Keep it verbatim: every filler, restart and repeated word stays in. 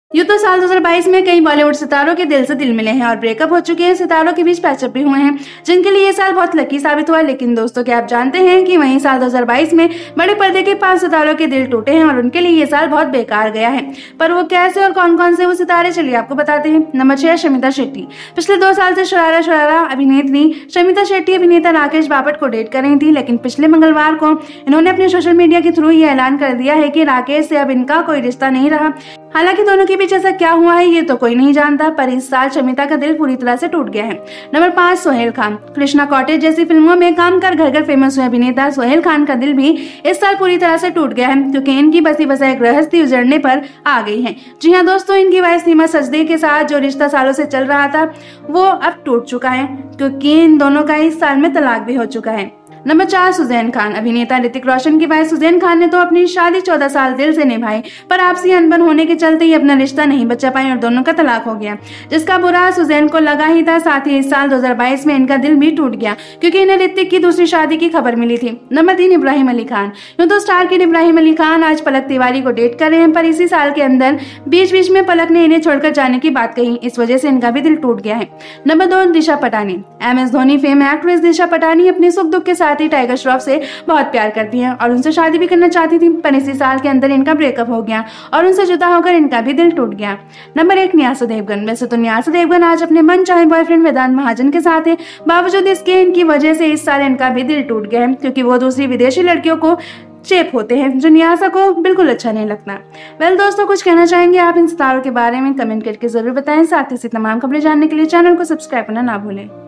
यूँ तो साल दो हज़ार बाईस में कई बॉलीवुड सितारों के दिल से दिल मिले हैं और ब्रेकअप हो चुके हैं। सितारों के बीच पैचअप भी हुए हैं, जिनके लिए ये साल बहुत लकी साबित हुआ। लेकिन दोस्तों, क्या आप जानते हैं कि वहीं साल दो हज़ार बाईस में बड़े पर्दे के पांच सितारों के दिल टूटे हैं और उनके लिए ये साल बहुत बेकार गया है। पर वो कैसे और कौन कौन से वो सितारे, चलिए आपको बताते हैं। नंबर छह, शमिता शेट्टी। पिछले दो साल से शरारा शरारा अभिनेत्री शमिता शेट्टी अभिनेता राकेश बापट को डेट कर रही थी, लेकिन पिछले मंगलवार को इन्होंने अपने सोशल मीडिया के थ्रू ये ऐलान कर दिया है कि राकेश से अब इनका कोई रिश्ता नहीं रहा। हालांकि दोनों के बीच ऐसा क्या हुआ है ये तो कोई नहीं जानता, पर इस साल शमिता का दिल पूरी तरह से टूट गया है। नंबर पाँच, सोहेल खान। कृष्णा कॉटेज जैसी फिल्मों में काम कर घर घर फेमस हुए अभिनेता सोहेल खान का दिल भी इस साल पूरी तरह से टूट गया है, क्योंकि इनकी बसी बसाई गृहस्थी उजड़ने पर आ गई है। जी हाँ दोस्तों, इनकी वाइफ सीमा सचदेव के साथ जो रिश्ता सालों से चल रहा था वो अब टूट चुका है, क्योंकि इन दोनों का इस साल में तलाक भी हो चुका है। नंबर चार, सुजैन खान। अभिनेता ऋतिक रोशन की वाइफ सुजैन खान ने तो अपनी शादी चौदह साल दिल से निभाई, पर आपसी अनबन होने के चलते ही अपना रिश्ता नहीं बचा पाई और दोनों का तलाक हो गया, जिसका बुरा सुजैन को लगा ही था। साथ ही इस साल दो हज़ार बाईस में इनका दिल भी टूट गया, क्योंकि इन्हें ऋतिक की दूसरी शादी की खबर मिली थी। नंबर तीन, इब्राहिम अली खान। यूं तो स्टार किड इब्राहिम अली खान आज पलक तिवारी को डेट कर रहे हैं, पर इसी साल के अंदर बीच बीच में पलक ने इन्हें छोड़कर जाने की बात कही, इस वजह से इनका भी दिल टूट गया है। नंबर दो, Disha Patani. M S Dhoni fame actress Disha Patani अपने सुख दुख के साथ ही टाइगर श्रॉफ से बहुत प्यार करती हैं और उनसे शादी भी करना चाहती थी, पर इसी साल के अंदर इनका ब्रेकअप हो गया और उनसे जुदा होकर इनका भी दिल टूट गया। नंबर एक, न्यासा देवगन। वैसे तो न्यासा देवगन आज अपने मनचाहे बॉयफ्रेंड वेदांत महाजन के साथ है, बावजूद इसके इनकी वजह से इस साल इनका भी दिल टूट गया है, क्योंकि वो दूसरी विदेशी लड़कियों को चेप होते हैं, जो न्यासा को बिल्कुल अच्छा नहीं लगता। वेल दोस्तों, कुछ कहना चाहेंगे आप इन सितारों के बारे में? कमेंट करके जरूर बताएं। साथ ही तमाम खबरें जानने के लिए चैनल को सब्सक्राइब करना ना भूलें।